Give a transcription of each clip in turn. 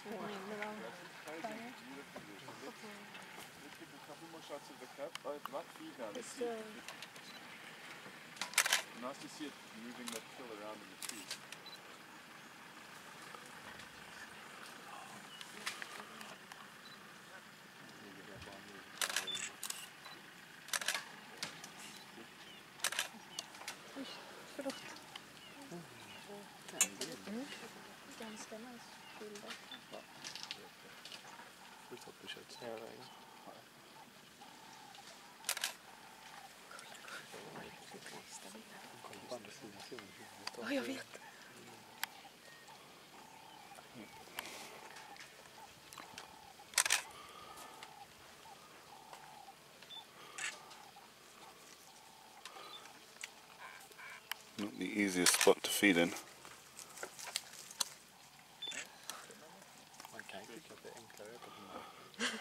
couple more shots of the cup. Oh, it's not feed now. Let's see. Nice to see it moving that kill around in the tree. Förlåt. Ganska nice bilder. Ja, jag vet. Not the easiest spot to feed in. Man kan tycka att det är enklare på den här.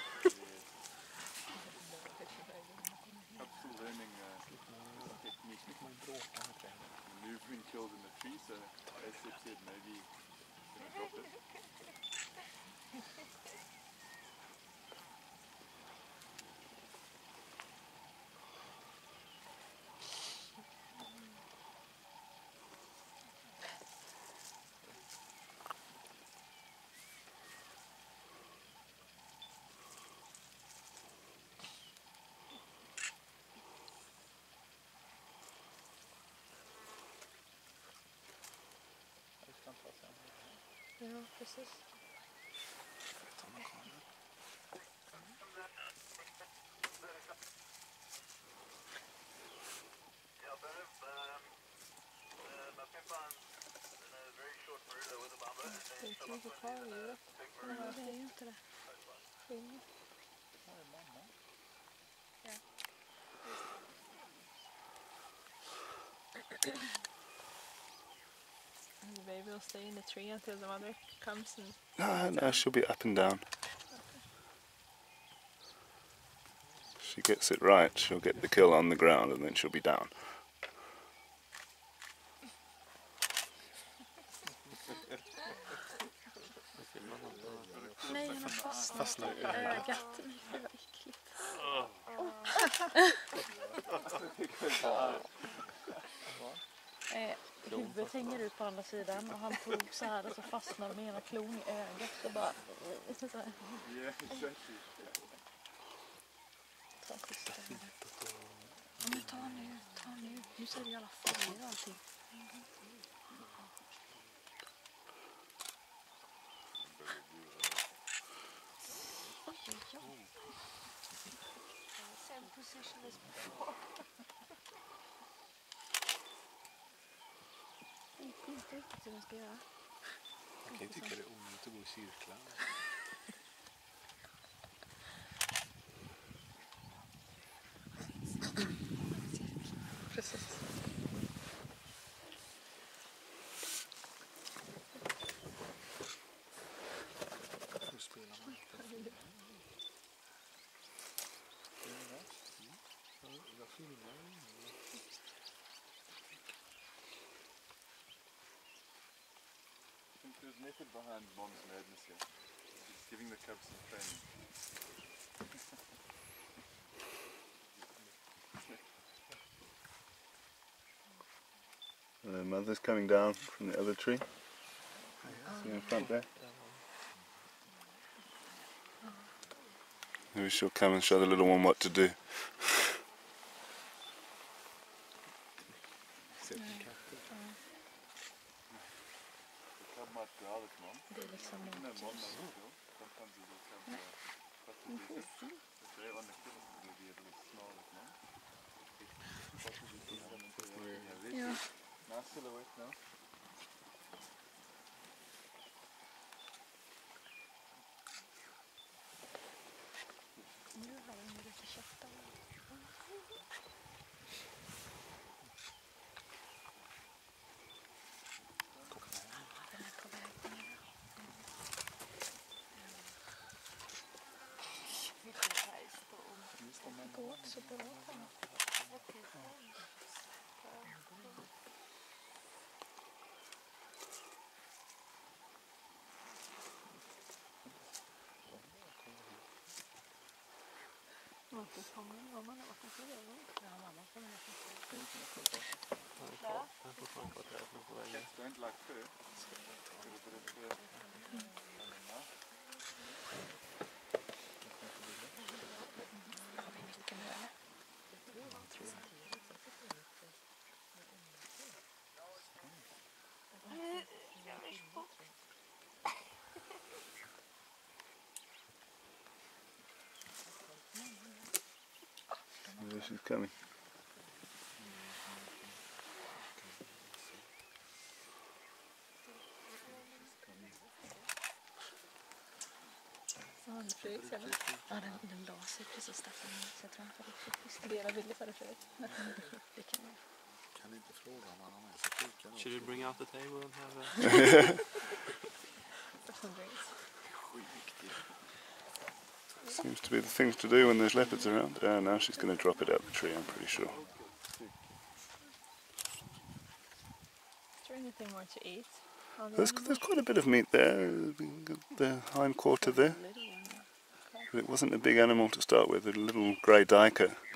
Helpful learning technique. You've been killed in the tree, so as Sip said, maybe drop it. Ja, precis. Det är inte kvar i djuret. Nej, det är ju inte det. Skillnad. Ja. The baby will stay in the tree until the mother comes and... No, she'll be up and down. If she gets it right, she'll get the kill on the ground and then she'll be down. Nej, han har fastnat i ögat. Nej, det var äckligt. Huvudet hänger ut på andra sidan och han tog så här och så fastnade med ena klon i ögat och bara... Så här. Men ta nu. Nu ser det i alla färger och allting. Same position as before. Inte riktigt hur man ska göra. Jag kan tycka det är onödigt att gå i cirklar. Precis. Hur spelar man? Jag filmar ju. I think there's method behind Mom's madness here. She's giving the cubs some training. The mother's coming down from the other tree. See in front there? Maybe she'll come and show the little one what to do. Det är liksom ja. Nice silhouette now. Nu har jag lite kött av. Den är på väg ner. Det går inte så bra. Återfången var man åt kanske det. Ja, mamma får med sig. Han får fan kvar träden på vägen. Du har inte lagt frö? Har vi mycket nu eller? There she's coming. Ja, den la sig precis där framme, så jag tror han får riktigt dela bilder för det förut. Det kan jag. Kan inte fråga om han har med sig fika nu. Should we bring out the table and have a... Seems to be the thing to do when there's leopards around. Now she's going to drop it out the tree, I'm pretty sure. Is there anything more to eat? There's quite a bit of meat there, the hind quarter there. But it wasn't a big animal to start with, a little grey duiker.